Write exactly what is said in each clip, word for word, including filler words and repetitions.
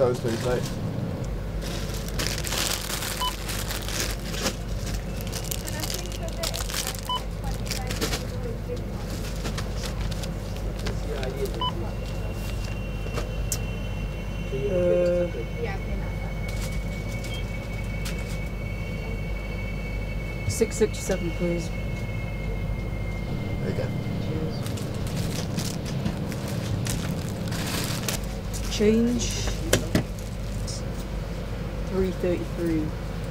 those please, mate. Uh, six sixty-seven, please. There you go. Change. three thirty-three.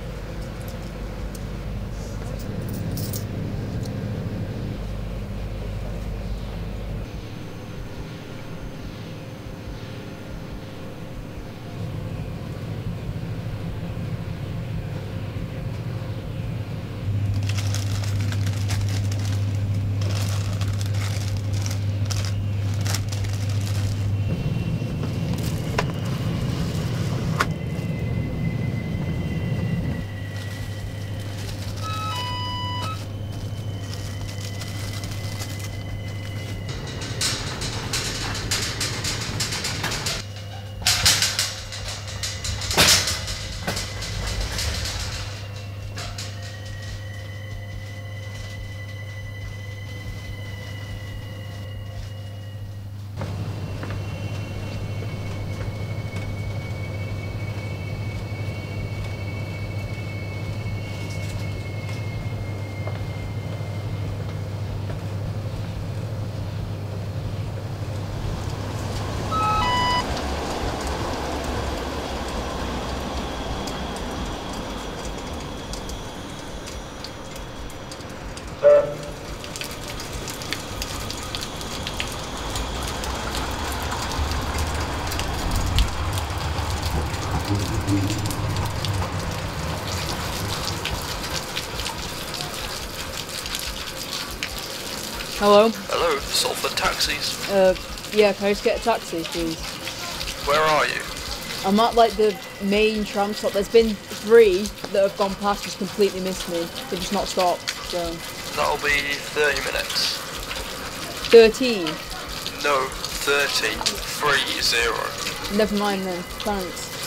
Hello? Hello, Salford Taxis. Uh, yeah, can I just get a taxi, please? Where are you? I'm at, like, the main tram stop. There's been three that have gone past, just completely missed me. They've just not stopped, so... That'll be thirty minutes. thirteen? No, thirty. Three, zero. Never mind then, thanks.